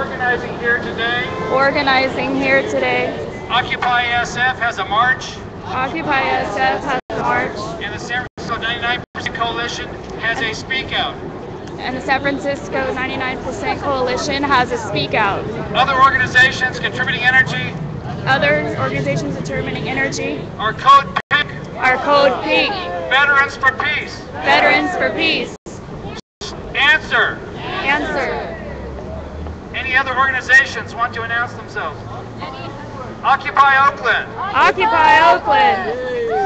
organizing here today. Organizing here today. Occupy SF has a march. Occupy SF has a march. And the San Francisco 99% Coalition has a speak out. And the San Francisco 99% Coalition has a speak out. Other organizations contributing energy. Other organizations determining energy. Our code PINK. Our code PINK. Veterans for Peace. Veterans for Peace. Answer. Answer. Any other organizations want to announce themselves? Occupy Oakland. Occupy Oakland.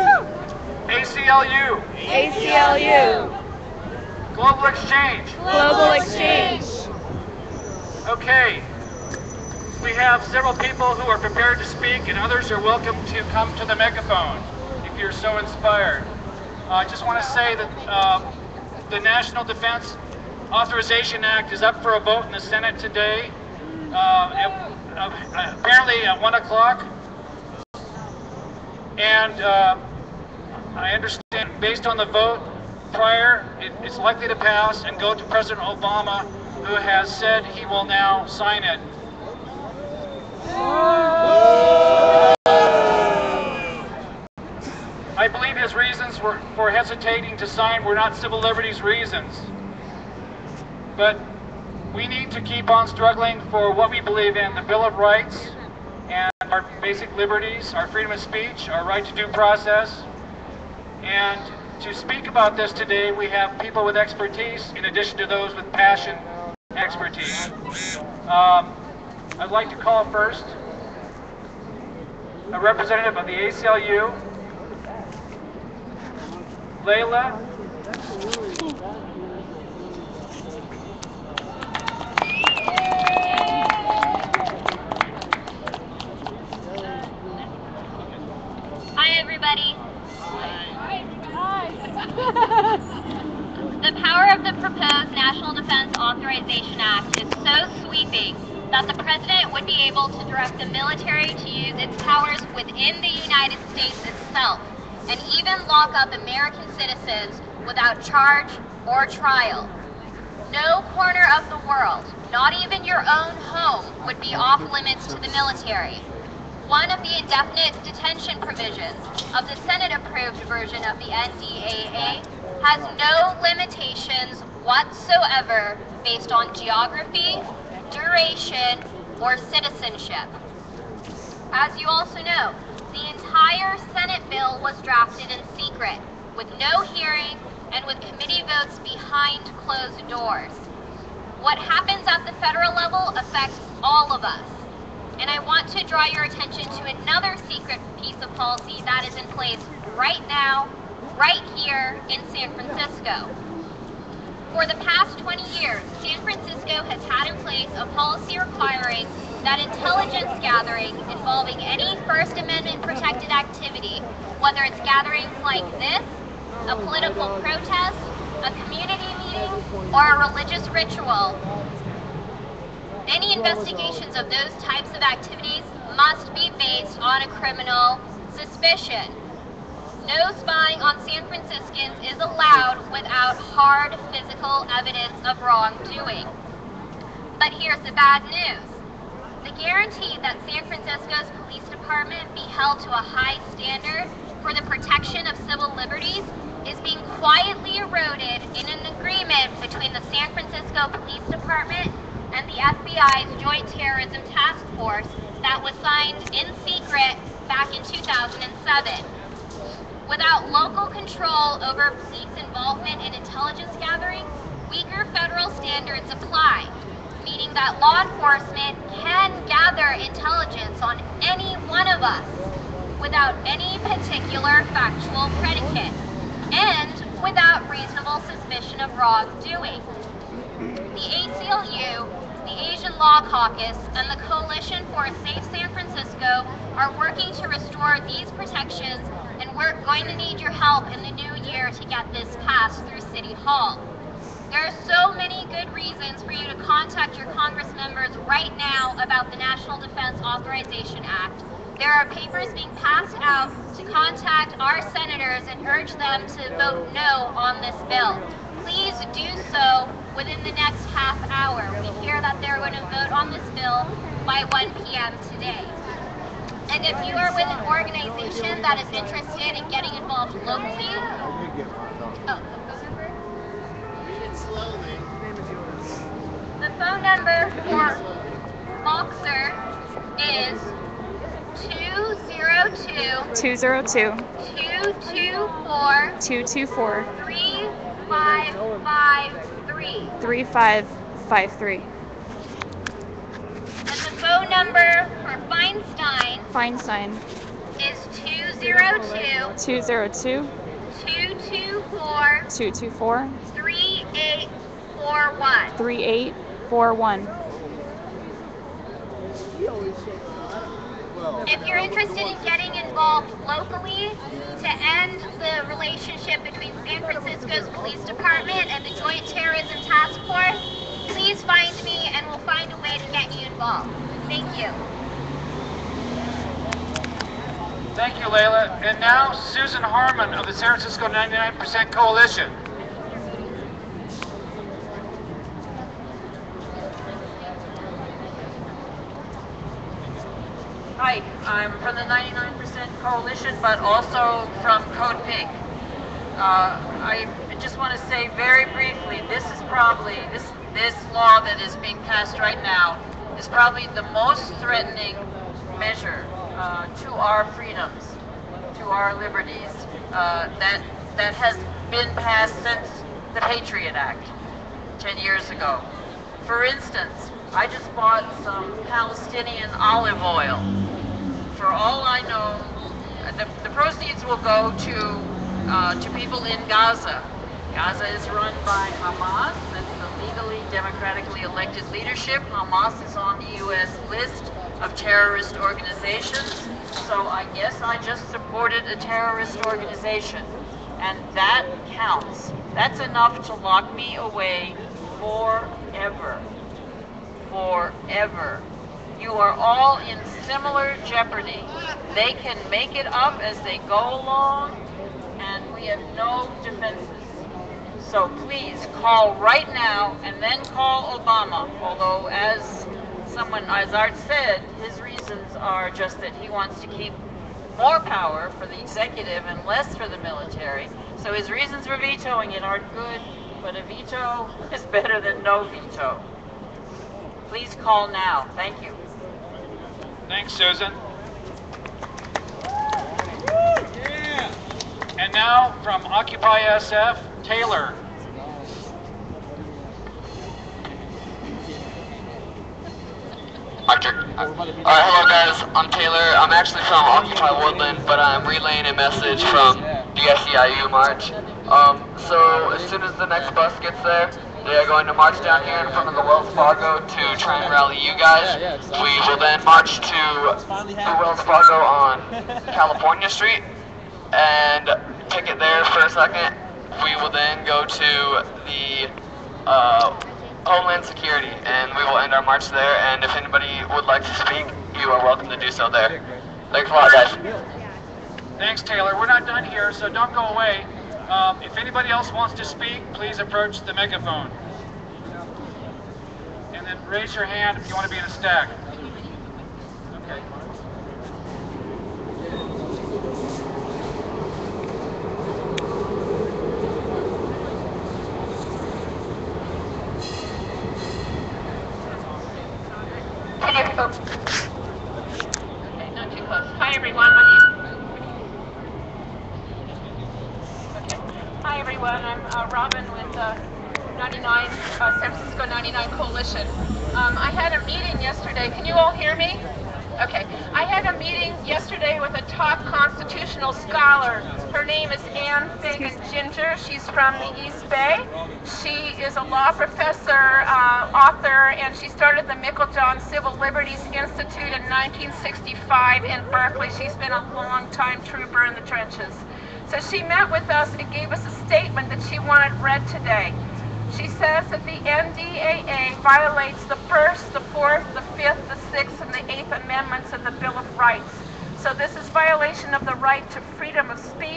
ACLU. ACLU. Global Exchange. Global Exchange. Okay. We have several people who are prepared to speak, and others are welcome to come to the megaphone if you're so inspired. I just want to say that the National Defense Authorization Act is up for a vote in the Senate today, apparently at 1 o'clock. And I understand, based on the vote prior, it's likely to pass and go to President Obama, who has said he will now sign it. I believe his reasons for hesitating to sign were not civil liberties reasons. But we need to keep on struggling for what we believe in, the Bill of Rights and our basic liberties, our freedom of speech, our right to due process. And to speak about this today, we have people with expertise in addition to those with passion and expertise. I'd like to call first a representative of the ACLU, Layla. Hi, everybody. The power of the proposed National Defense Authorization Act is so sweeping that the President would be able to direct the military to use its powers within the United States itself, and even lock up American citizens without charge or trial. No corner of the world, not even your own home, would be off limits to the military. One of the indefinite detention provisions of the Senate-approved version of the NDAA has no limitations whatsoever based on geography, duration, or citizenship. As you also know, the entire Senate bill was drafted in secret, with no hearing and with committee votes behind closed doors. What happens at the federal level affects all of us. And I want to draw your attention to another secret piece of policy that is in place right now, right here in San Francisco. For the past 20 years, San Francisco has had in place a policy requiring that intelligence gathering involving any First Amendment protected activity, whether it's gatherings like this, a political protest, a community meeting, or a religious ritual, any investigations of those types of activities must be based on a criminal suspicion. No spying on San Franciscans is allowed without hard physical evidence of wrongdoing. But here's the bad news. The guarantee that San Francisco's police department be held to a high standard for the protection of civil liberties is being quietly eroded in an agreement between the San Francisco Police Department and the FBI's Joint Terrorism Task Force that was signed in secret back in 2007. Without local control over police involvement in intelligence gathering, weaker federal standards apply, meaning that law enforcement can gather intelligence on any one of us without any particular factual predicate and without reasonable suspicion of wrongdoing. The ACLU, the Asian Law Caucus, and the Coalition for a Safe San Francisco are working to restore these protections, and we're going to need your help in the new year to get this passed through City Hall. There are so many good reasons for you to contact your Congress members right now about the National Defense Authorization Act. There are papers being passed out to contact our senators and urge them to vote no on this bill. Please do so within the next half hour. We hear that they're going to vote on this bill by 1 p.m. today. And if you are with an organization that is interested in getting involved locally, the phone number for Boxer is 202 224 3553. And the phone number for Feinstein is 202 224 3841. If you're interested in getting involved locally to end the relationship between San Francisco's police department and the Joint Terrorism Task Force, please find me and we'll find a way to get you involved. Thank you. Thank you, Layla. And now, Susan Harmon of the San Francisco 99% Coalition. Hi, I'm from the 99% Coalition, but also from Code Pink. I just want to say very briefly, this is probably, this law that is being passed right now is probably the most threatening measure to our freedoms, to our liberties, that has been passed since the Patriot Act 10 years ago. For instance, I just bought some Palestinian olive oil. For all I know, the proceeds will go to people in Gaza. Gaza is run by Hamas. That's the legally, democratically elected leadership. Hamas is on the U.S. list of terrorist organizations. So I guess I just supported a terrorist organization. And that counts. That's enough to lock me away forever. Forever. You are all in similar jeopardy. They can make it up as they go along, and we have no defenses. So please call right now and then call Obama. Although, as Art said, his reasons are just that he wants to keep more power for the executive and less for the military. So his reasons for vetoing it aren't good, but a veto is better than no veto. Please call now. Thank you. Thanks, Susan. And now, from Occupy SF, Taylor. Hello guys, I'm Taylor. I'm actually from Occupy Woodland, but I'm relaying a message from the SEIU march. So as soon as the next bus gets there, they are going to march down here in front of the Wells Fargo to try and rally you guys. We will then march to the Wells Fargo on California Street and picket there for a second. We will then go to the Homeland Security, and we will end our march there. And if anybody would like to speak, you are welcome to do so there. Thanks a lot, guys. Thanks, Taylor. We're not done here, so don't go away. If anybody else wants to speak, please approach the megaphone. And then raise your hand if you want to be in a stack. Okay. Okay, not too close. Hi everyone, Hi everyone, I'm Robin with San Francisco 99 Coalition. I had a meeting yesterday. Can you all hear me? Okay. I had a meeting yesterday with a top constitutional scholar. Her name is Ann Fagan Ginger. She's from the East Bay. She is a law professor, author, and she started the Meiklejohn Civil Liberties Institute in 1965 in Berkeley. She's been a long-time trooper in the trenches. So she met with us and gave us a statement that she wanted read today. She says that the NDAA violates the First, the Fourth, the Fifth, the Sixth, and the Eighth Amendments of the Bill of Rights. So this is violation of the right to freedom of speech,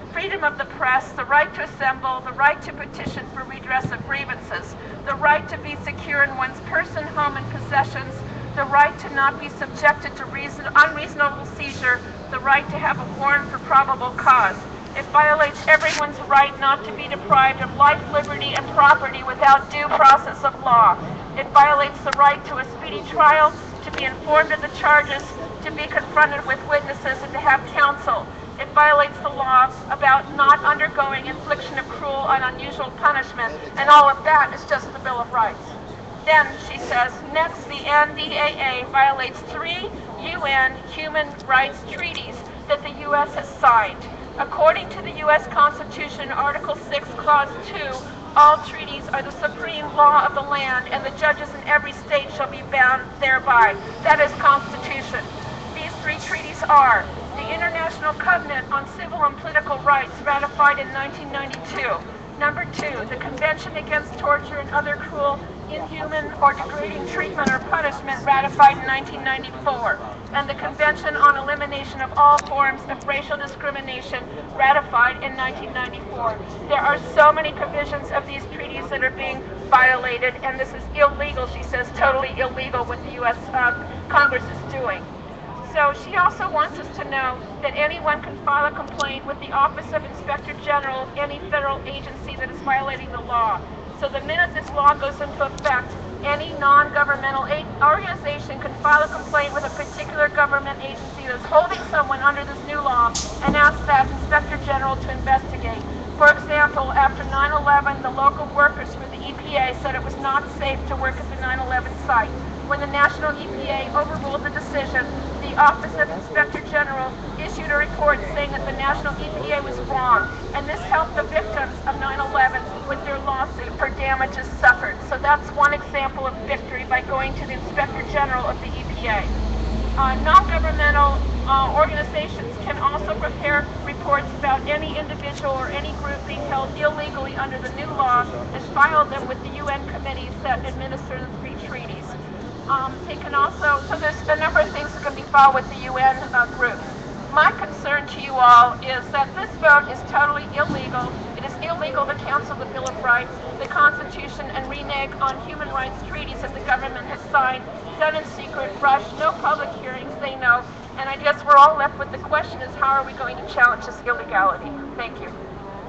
freedom of the press, the right to assemble, the right to petition for redress of grievances, the right to be secure in one's person, home, and possessions, the right to not be subjected to unreasonable seizure, the right to have a warrant for probable cause. It violates everyone's right not to be deprived of life, liberty, and property without due process of law. It violates the right to a speedy trial, to be informed of the charges, to be confronted with witnesses, and to have counsel. It violates the law about not undergoing infliction of cruel and unusual punishment, and all of that is just the Bill of Rights. Then, she says, next, the NDAA violates 3 UN human rights treaties that the U.S. has signed. According to the U.S. Constitution, Article 6, Clause 2, all treaties are the supreme law of the land, and the judges in every state shall be bound thereby. That is Constitution. These 3 treaties are the International Covenant on Civil and Political Rights, ratified in 1992. Number 2, the Convention Against Torture and Other Cruel, Inhuman, or Degrading Treatment or Punishment, ratified in 1994. And the Convention on Elimination of All Forms of Racial Discrimination, ratified in 1994. There are so many provisions of these treaties that are being violated, and this is illegal, she says, totally illegal what the U.S. Congress is doing. So she also wants us to know that anyone can file a complaint with the Office of Inspector General of any federal agency that is violating the law. So the minute this law goes into effect, any non-governmental organization can file a complaint with a particular government agency that's holding someone under this new law and ask that Inspector General to investigate. For example, after 9/11, the local workers for the EPA said it was not safe to work at the 9/11 site. When the National EPA overruled the decision, the Office of Inspector General issued a report saying that the National EPA was wrong, and this helped the victims of 9/11 with their lawsuit for damages suffered. So that's one example of victory by going to the Inspector General of the EPA. Non-governmental organizations can also prepare reports about any individual or any group being held illegally under the new law and file them with the UN committees that administer the 3 treaties. They can also, so there's a number of things that can be filed with the UN groups. My concern to you all is that this vote is totally illegal. It is illegal to cancel the Bill of Rights, the Constitution, and renege on human rights treaties that the government has signed, done in secret, rushed, no public hearings, they know. And I guess we're all left with the question is how are we going to challenge this illegality? Thank you.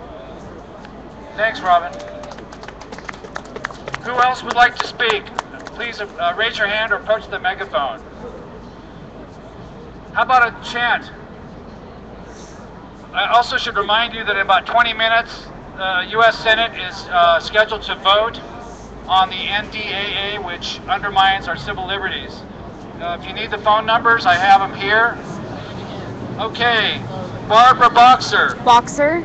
Thanks, Robin. Who else would like to speak? Please raise your hand or approach the megaphone. How about a chant? I also should remind you that in about 20 minutes, the U.S. Senate is scheduled to vote on the NDAA, which undermines our civil liberties. If you need the phone numbers, I have them here. Okay, Barbara Boxer. Boxer.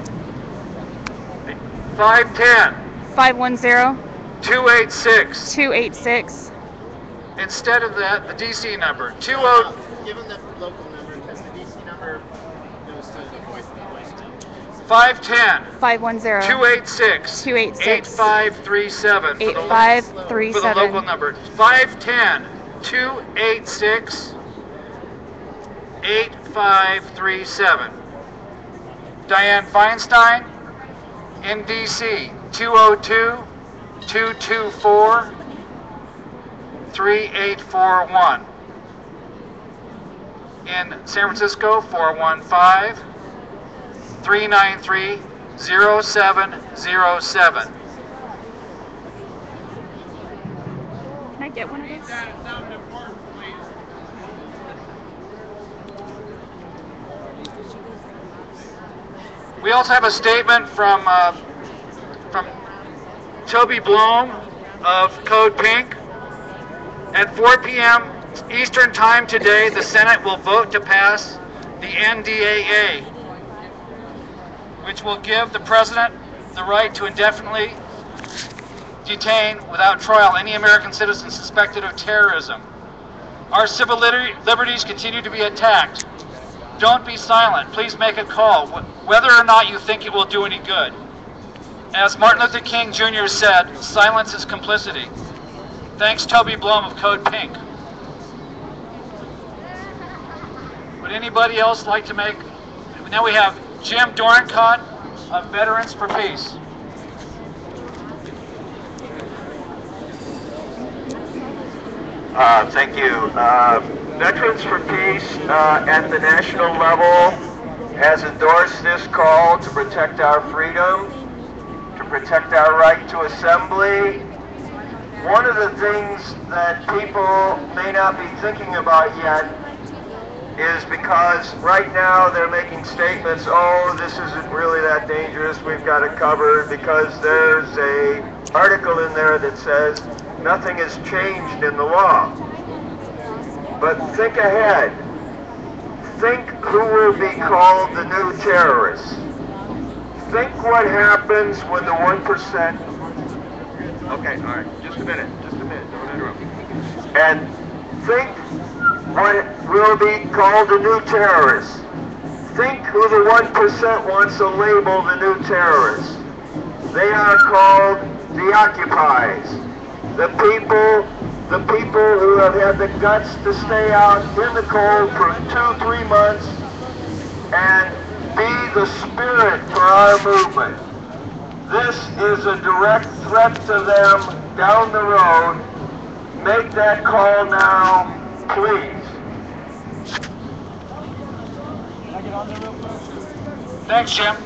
510. 510. 286. 286. Instead of that, the DC number. Give them the local number because the DC number goes to the voicemail. 510. 510. 286. 286. 8537. 8537. For the local number. 510. 286. 8537. Diane Feinstein in DC. 202-224-3841. In San Francisco, 415-393-0707. Can I get one of these? We also have a statement from Toby Blom of Code Pink. At 4 p.m. Eastern Time today, the Senate will vote to pass the NDAA, which will give the President the right to indefinitely detain without trial any American citizen suspected of terrorism. Our civil liberties continue to be attacked. Don't be silent. Please make a call, whether or not you think it will do any good. As Martin Luther King Jr. said, silence is complicity. Thanks, Toby Blom of Code Pink. Would anybody else like to make... Now we have Jim Dorncott of Veterans for Peace. Thank you. Veterans for Peace at the national level has endorsed this call to protect our freedom, to protect our right to assembly. One of the things that people may not be thinking about yet is because right now they're making statements, oh, this isn't really that dangerous, we've got it covered, because there's an article in there that says nothing has changed in the law. But think ahead. Think who will be called the new terrorists. Think what happens when the 1%... Okay, all right, just a minute, don't interrupt. And think what will be called the new terrorists. Think who the 1% wants to label the new terrorists. They are called the occupies. The people who have had the guts to stay out in the cold for 2-3 months and be the spirit for our movement. This is a direct threat to them down the road. Make that call now, please. Thanks, Jim.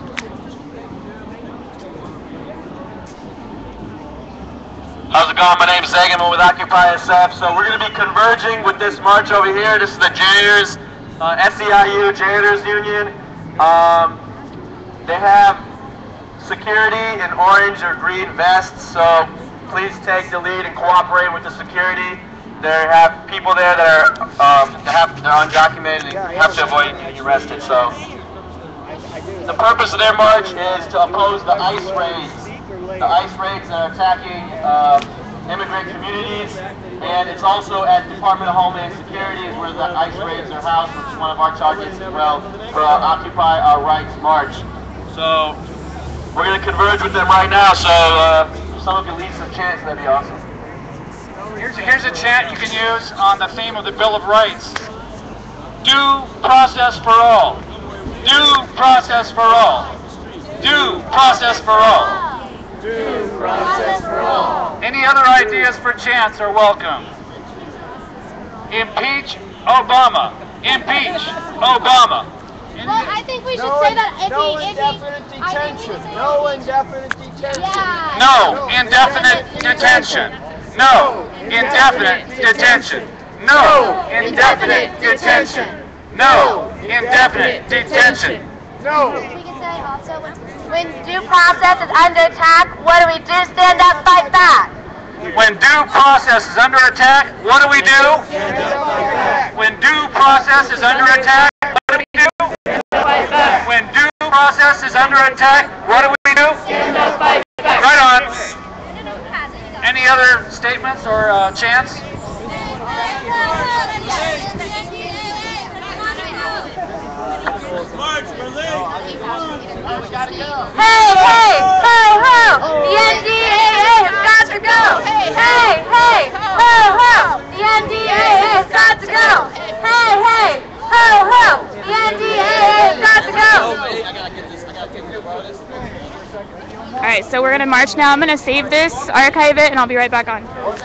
How's it going? My name is Zagan. I'm with Occupy SF. So we're going to be converging with this march over here. This is the janitors, SEIU Janitors Union. They have security in orange or green vests, so please take the lead and cooperate with the security. They have people there that are undocumented and have to avoid getting arrested. So the purpose of their march is to oppose the ICE raids. The ICE raids that are attacking immigrant communities, and it's also at Department of Homeland Security is where the ICE raids are housed, which is one of our targets as well for our Occupy Our Rights March. So we're going to converge with them right now, so if someone can lead some chants, that'd be awesome. Here's a chant you can use on the theme of the Bill of Rights. Due process for all. Due process for all. Due process for all. Due process for all. Any other ideas for chants are welcome. Impeach Obama. Impeach Obama. Well, I think we should say that No indefinite detention. No indefinite detention. Yeah. No indefinite detention. No indefinite detention. No indefinite detention. No indefinite detention. No. We can say also when due process is under attack, what do we do? Stand up, fight back. When due process is under attack, what do we do? When due process is under attack, what do we do? When due process is under attack, what do we do? Right on. Any other statements or chants? Hey, hey, ho, ho! The NDAA has got to go! Hey, hey, ho, ho! The NDAA has got to go! Hey, hey, ho, ho! The NDAA has got to go! All right, so we're going to march now. I'm going to save this, archive it, and I'll be right back on.